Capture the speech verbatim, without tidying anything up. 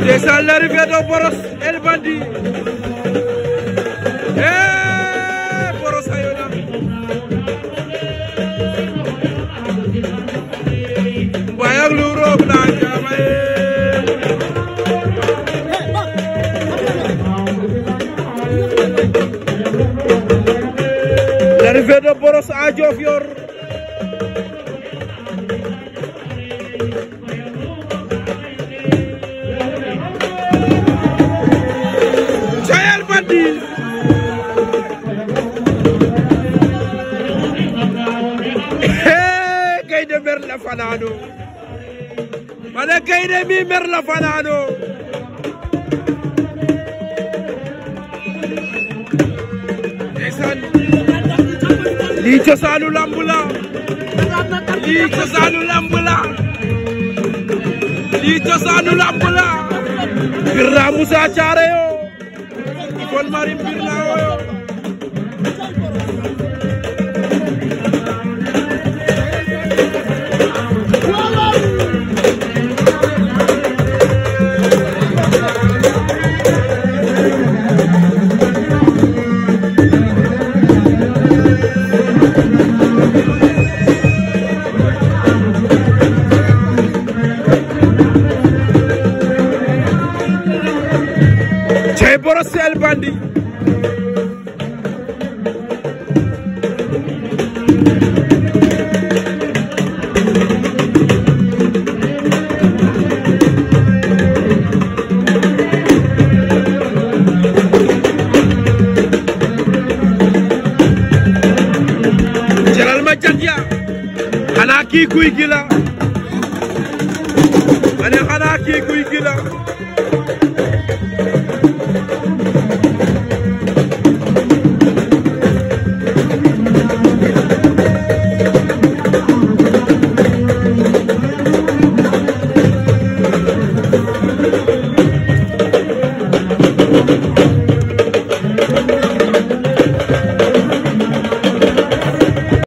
ndeysaan l'arrivée de Brosse El Bandit eh Brosse ayona mbayak lu roog na jama l'arrivée de Brosse à Diofior El Bandit Gaynde mer la fanaano mana gaynde mi mer la fanaano ndeysaan lii cosaanu lamb la lii cosaanu lamb la lii cosaanu lamb la Birna Moussa Thiaré yo Kon Marim Birna yo cey Brosse El Bandit jalal ma jatya xanaa kii guy gi la ane xanaa kii guy gi la